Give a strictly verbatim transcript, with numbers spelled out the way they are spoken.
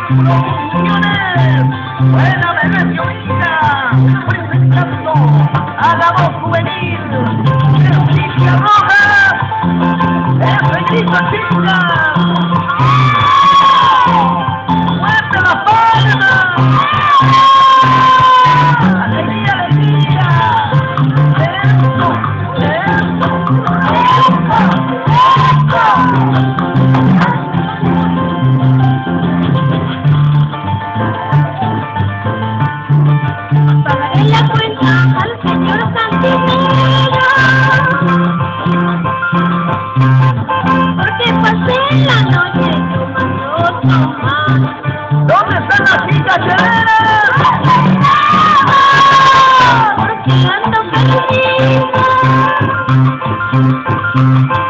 Producciones, buena bebé violita, presentando a la voz juvenil, Cecilia Rojas, Efectito Chica, ¡muerte la palma! ¡Alegría, alegría! ¡Eso, eso, Pagaré la cuenta al señor Cantinero, porque pasé la noche tomando, tomando. ¿Dónde están las chicas cheleras? Porque ando perdido.